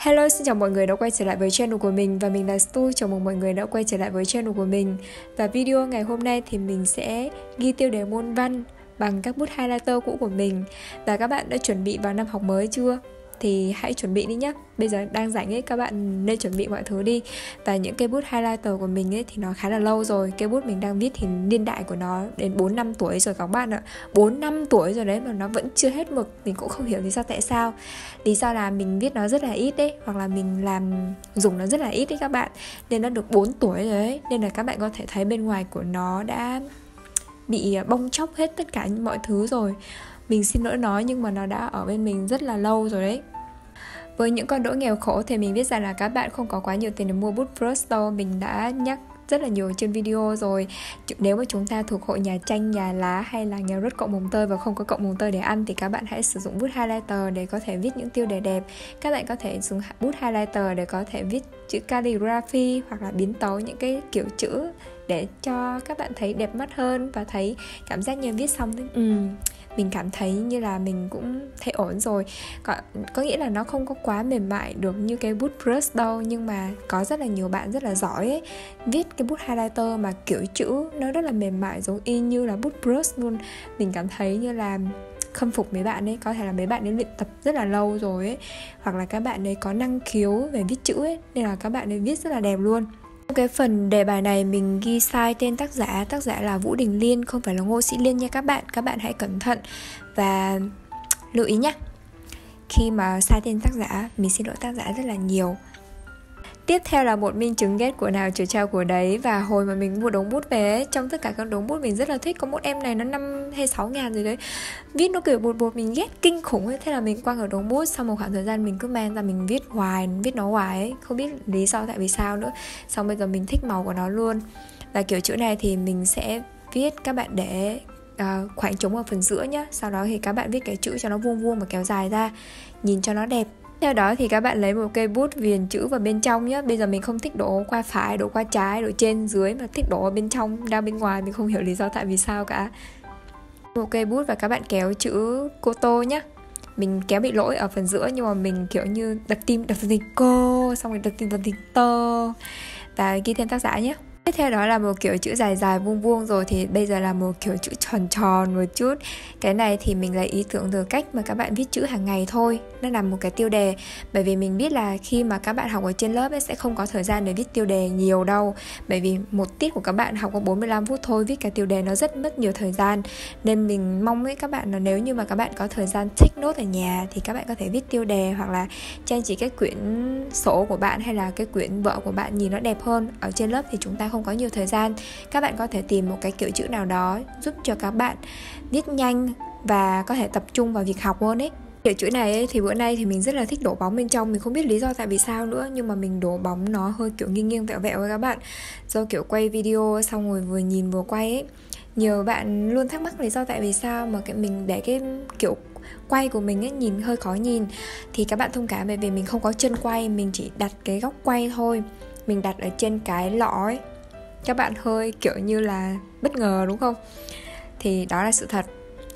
Hello, xin chào mọi người đã quay trở lại với channel của mình. Và mình là Stu, chào mừng mọi người đã quay trở lại với channel của mình. Và video ngày hôm nay thì mình sẽ ghi tiêu đề môn văn bằng các bút highlighter cũ của mình. Và các bạn đã chuẩn bị vào năm học mới chưa? Thì hãy chuẩn bị đi nhé. Bây giờ đang rảnh ấy, các bạn nên chuẩn bị mọi thứ đi. Và những cây bút highlighter của mình ấy thì nó khá là lâu rồi. Cây bút mình đang viết thì niên đại của nó đến 4 năm tuổi rồi các bạn ạ. 4 năm tuổi rồi đấy mà nó vẫn chưa hết mực. Mình cũng không hiểu lý do tại sao. Lý do là mình viết nó rất là ít đấy, hoặc là mình dùng nó rất là ít đấy các bạn. Nên nó được 4 tuổi rồi đấy. Nên là các bạn có thể thấy bên ngoài của nó đã bị bong chóc hết tất cả mọi thứ rồi. Mình xin lỗi nói nhưng mà nó đã ở bên mình rất là lâu rồi đấy. Với những con đỗ nghèo khổ thì mình biết rằng là các bạn không có quá nhiều tiền để mua bút brush đâu. Mình đã nhắc rất là nhiều trên video rồi. Nếu mà chúng ta thuộc hội nhà tranh, nhà lá hay là nghèo rớt cộng mồng tơi và không có cộng mồng tơi để ăn thì các bạn hãy sử dụng bút highlighter để có thể viết những tiêu đề đẹp. Các bạn có thể dùng bút highlighter để có thể viết chữ calligraphy hoặc là biến tấu những cái kiểu chữ để cho các bạn thấy đẹp mắt hơn và thấy cảm giác như viết xong mình cảm thấy như là mình cũng thấy ổn rồi. Có nghĩa là nó không có quá mềm mại được như cái bút brush đâu. Nhưng mà có rất là nhiều bạn rất là giỏi ấy, viết cái bút highlighter mà kiểu chữ nó rất là mềm mại giống y như là bút brush luôn. Mình cảm thấy như là khâm phục mấy bạn ấy. Có thể là mấy bạn ấy luyện tập rất là lâu rồi ấy, hoặc là các bạn ấy có năng khiếu về viết chữ ấy, nên là các bạn ấy viết rất là đẹp luôn. Cái phần đề bài này mình ghi sai tên tác giả là Vũ Đình Liên, không phải là Ngô Sĩ Liên nha các bạn hãy cẩn thận và lưu ý nhé. Khi mà sai tên tác giả, mình xin lỗi tác giả rất là nhiều. Tiếp theo là một minh chứng ghét của nào chiều trao của đấy. Và hồi mà mình mua đống bút về ấy, trong tất cả các đống bút mình rất là thích có một em này nó 5 hay 6 ngàn rồi đấy. Viết nó kiểu bột mình ghét kinh khủng ấy. Thế là mình quăng ở đống bút. Sau một khoảng thời gian mình cứ mang ra mình viết nó hoài ấy. Không biết lý do tại vì sao nữa. Xong bây giờ mình thích màu của nó luôn. Và kiểu chữ này thì mình sẽ viết, các bạn để khoảng trống ở phần giữa nhá. Sau đó thì các bạn viết cái chữ cho nó vuông vuông và kéo dài ra, nhìn cho nó đẹp. Theo đó thì các bạn lấy một cây bút viền chữ vào bên trong nhé. Bây giờ mình không thích đổ qua phải, đổ qua trái, đổ trên dưới, mà thích đổ ở bên trong, ra bên ngoài. Mình không hiểu lý do tại vì sao cả. Một cây bút và các bạn kéo chữ cô Tô nhé. Mình kéo bị lỗi ở phần giữa, nhưng mà mình kiểu như đập tim cô, xong rồi đập tim tơ. Và ghi tên tác giả nhé. Tiếp theo đó là một kiểu chữ dài dài vuông vuông rồi. Thì bây giờ là một kiểu chữ tròn tròn một chút. Cái này thì mình lấy ý tưởng từ cách mà các bạn viết chữ hàng ngày thôi. Nó là một cái tiêu đề. Bởi vì mình biết là khi mà các bạn học ở trên lớp ấy, sẽ không có thời gian để viết tiêu đề nhiều đâu. Bởi vì một tiết của các bạn học có 45 phút thôi. Viết cái tiêu đề nó rất mất nhiều thời gian. Nên mình mong ấy các bạn là nếu như mà các bạn có thời gian take note ở nhà thì các bạn có thể viết tiêu đề, hoặc là trang trí cái quyển sổ của bạn hay là cái quyển vở của bạn nhìn nó đẹp hơn. Ở trên lớp thì chúng ta không có nhiều thời gian. Các bạn có thể tìm một cái kiểu chữ nào đó giúp cho các bạn viết nhanh và có thể tập trung vào việc học hơn ấy. Kiểu chữ này ấy, thì bữa nay thì mình rất là thích đổ bóng bên trong. Mình không biết lý do tại vì sao nữa, nhưng mà mình đổ bóng nó hơi kiểu nghiêng nghiêng vẹo vẹo với các bạn. Do kiểu quay video xong rồi vừa nhìn vừa quay ấy, nhiều bạn luôn thắc mắc lý do tại vì sao mà mình để cái kiểu quay của mình ấy nhìn hơi khó nhìn. Thì các bạn thông cảm, bởi vì mình không có chân quay, mình chỉ đặt cái góc quay thôi. Mình đặt ở trên cái lọ ấy. Các bạn hơi kiểu như là bất ngờ đúng không? Thì đó là sự thật.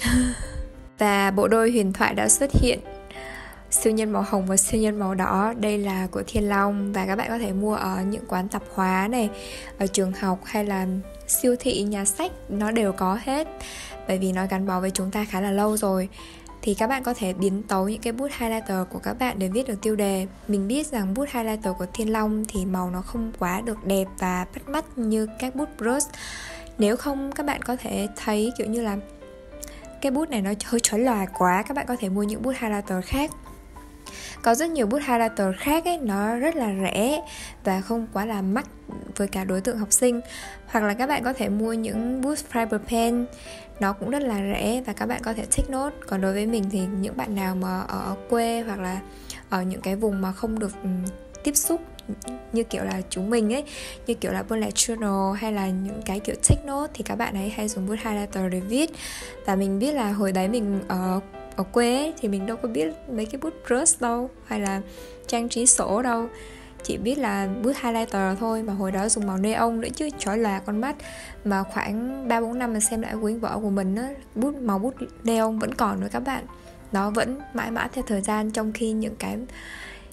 Và bộ đôi huyền thoại đã xuất hiện, siêu nhân màu hồng và siêu nhân màu đỏ. Đây là của Thiên Long và các bạn có thể mua ở những quán tạp hóa này, ở trường học hay là siêu thị, nhà sách, nó đều có hết. Bởi vì nó gắn bó với chúng ta khá là lâu rồi. Thì các bạn có thể biến tấu những cái bút highlighter của các bạn để viết được tiêu đề. Mình biết rằng bút highlighter của Thiên Long thì màu nó không quá được đẹp và bắt mắt như các bút brush. Nếu không các bạn có thể thấy kiểu như là cái bút này nó hơi chói lòa quá, các bạn có thể mua những bút highlighter khác. Có rất nhiều bút highlighter khác ấy, nó rất là rẻ và không quá là mắc với cả đối tượng học sinh. Hoặc là các bạn có thể mua những bút fiber pen, nó cũng rất là rẻ và các bạn có thể take note. Còn đối với mình thì những bạn nào mà ở quê hoặc là ở những cái vùng mà không được tiếp xúc như kiểu là chúng mình ấy, như kiểu là bullet journal hay là những cái kiểu take note, thì các bạn ấy hay dùng bút highlighter để viết. Và mình biết là hồi đấy mình ở quê ấy, thì mình đâu có biết mấy cái bút brush đâu hay là trang trí sổ đâu, chỉ biết là bút highlighter thôi. Mà hồi đó dùng màu neon nữa chứ, chói lòa con mắt. Mà khoảng 3-4 năm mà xem lại quyển vở của mình á, màu bút neon vẫn còn nữa các bạn. Nó vẫn mãi mãi theo thời gian, trong khi những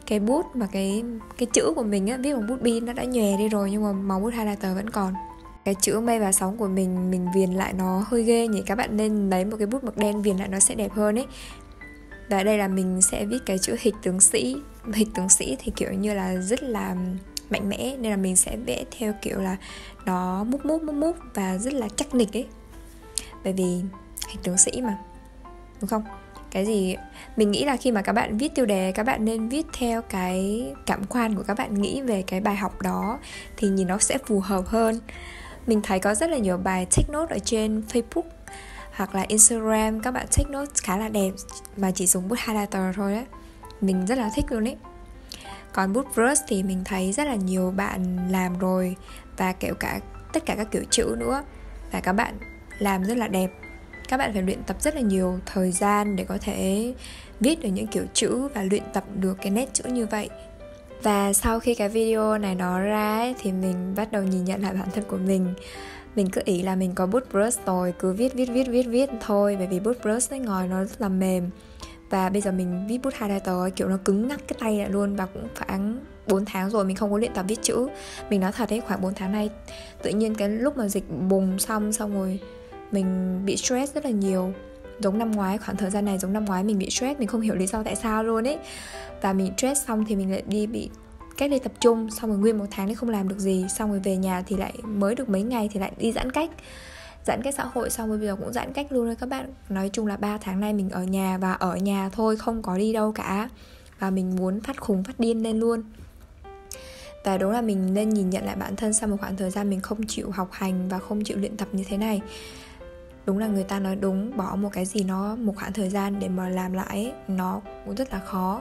cái bút mà cái chữ của mình á, viết bằng bút bi nó đã nhòe đi rồi, nhưng mà màu bút highlighter vẫn còn. Cái chữ mây và sóng của mình viền lại nó hơi ghê nhỉ, các bạn nên lấy một cái bút mực đen viền lại nó sẽ đẹp hơn ấy. Và đây là mình sẽ viết cái chữ hịch tướng sĩ. Hịch tướng sĩ thì kiểu như là rất là mạnh mẽ, nên là mình sẽ vẽ theo kiểu là nó múc và rất là chắc nịch ấy, bởi vì hịch tướng sĩ mà, đúng không? Cái gì mình nghĩ là khi mà các bạn viết tiêu đề, các bạn nên viết theo cái cảm quan của các bạn nghĩ về cái bài học đó, thì nhìn nó sẽ phù hợp hơn. Mình thấy có rất là nhiều bài take note ở trên Facebook hoặc là Instagram, các bạn take note khá là đẹp mà chỉ dùng bút highlighter thôi á. Mình rất là thích luôn ấy. Còn bút brush thì mình thấy rất là nhiều bạn làm rồi, và kể cả tất cả các kiểu chữ nữa, và các bạn làm rất là đẹp. Các bạn phải luyện tập rất là nhiều thời gian để có thể viết được những kiểu chữ và luyện tập được cái nét chữ như vậy. Và sau khi cái video này nó ra ấy, thì mình bắt đầu nhìn nhận lại bản thân của mình. Mình cứ nghĩ là mình có bút brush rồi, cứ viết thôi, bởi vì bút brush ấy ngòi nó rất là mềm. Và bây giờ mình viết bút highlighter kiểu nó cứng ngắc cái tay lại luôn. Và cũng khoảng 4 tháng rồi mình không có luyện tập viết chữ. Mình nói thật đấy, khoảng 4 tháng nay tự nhiên cái lúc mà dịch bùng xong rồi mình bị stress rất là nhiều. Giống năm ngoái, khoảng thời gian này giống năm ngoái mình bị stress, mình không hiểu lý do tại sao luôn ấy. Và mình stress xong thì mình lại đi bị cách ly tập trung, xong rồi nguyên 1 tháng đấy không làm được gì. Xong rồi về nhà thì lại mới được mấy ngày thì lại đi giãn cách xã hội, xong rồi bây giờ cũng giãn cách luôn rồi các bạn. Nói chung là 3 tháng nay mình ở nhà, và ở nhà thôi, không có đi đâu cả. Và mình muốn phát khùng phát điên lên luôn. Và đúng là mình nên nhìn nhận lại bản thân sau một khoảng thời gian mình không chịu học hành và không chịu luyện tập như thế này. Đúng là người ta nói đúng, bỏ một cái gì nó một khoảng thời gian để mà làm lại ấy, nó cũng rất là khó.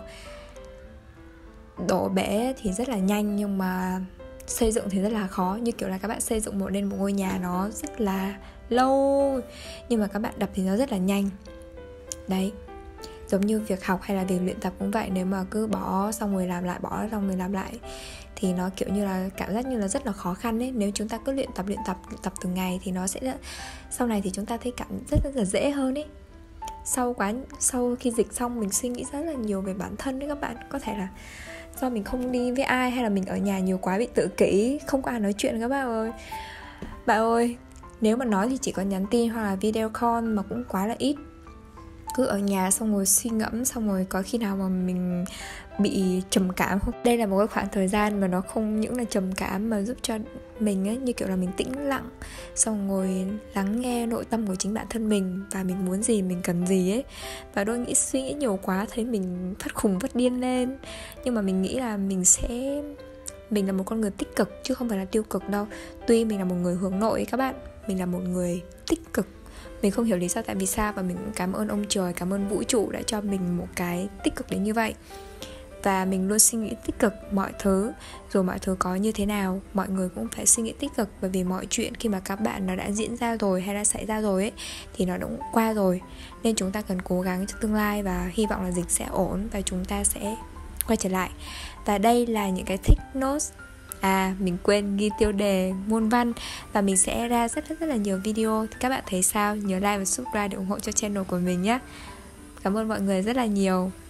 Đổ bể thì rất là nhanh, nhưng mà xây dựng thì rất là khó. Như kiểu là các bạn xây dựng lên một ngôi nhà nó rất là lâu, nhưng mà các bạn đập thì nó rất là nhanh. Đấy, giống như việc học hay là việc luyện tập cũng vậy. Nếu mà cứ bỏ xong rồi làm lại, bỏ xong rồi làm lại thì nó kiểu như là cảm giác như là rất là khó khăn ấy. Nếu chúng ta cứ luyện tập từng ngày thì nó sẽ, sau này thì chúng ta thấy cảm rất là dễ hơn ấy. Sau khi dịch xong mình suy nghĩ rất là nhiều về bản thân đấy các bạn. Có thể là do mình không đi với ai, hay là mình ở nhà nhiều quá bị tự kỷ, không có ai nói chuyện các bạn ơi. Bạn ơi, nếu mà nói thì chỉ có nhắn tin hoặc là video call, mà cũng quá là ít. Cứ ở nhà xong rồi suy ngẫm, xong rồi có khi nào mà mình bị trầm cảm không? Đây là một cái khoảng thời gian mà nó không những là trầm cảm mà giúp cho mình ấy, như kiểu là mình tĩnh lặng, xong rồi lắng nghe nội tâm của chính bản thân mình, và mình muốn gì, mình cần gì ấy. Và đôi suy nghĩ nhiều quá thấy mình phát khùng phát điên lên. Nhưng mà mình nghĩ là mình là một con người tích cực chứ không phải là tiêu cực đâu. Tuy mình là một người hướng nội các bạn, mình là một người tích cực. Mình không hiểu lý do tại vì sao, và mình cũng cảm ơn ông trời, cảm ơn vũ trụ đã cho mình một cái tích cực đến như vậy. Và mình luôn suy nghĩ tích cực mọi thứ. Rồi mọi thứ có như thế nào, mọi người cũng phải suy nghĩ tích cực. Bởi vì mọi chuyện khi mà các bạn nó đã diễn ra rồi hay đã xảy ra rồi ấy, thì nó cũng qua rồi. Nên chúng ta cần cố gắng cho tương lai, và hy vọng là dịch sẽ ổn và chúng ta sẽ quay trở lại. Và đây là những cái take notes. Mình quên ghi tiêu đề môn văn. Và mình sẽ ra rất là nhiều video. Thì các bạn thấy sao? Nhớ like và subscribe để ủng hộ cho channel của mình nhé. Cảm ơn mọi người rất là nhiều.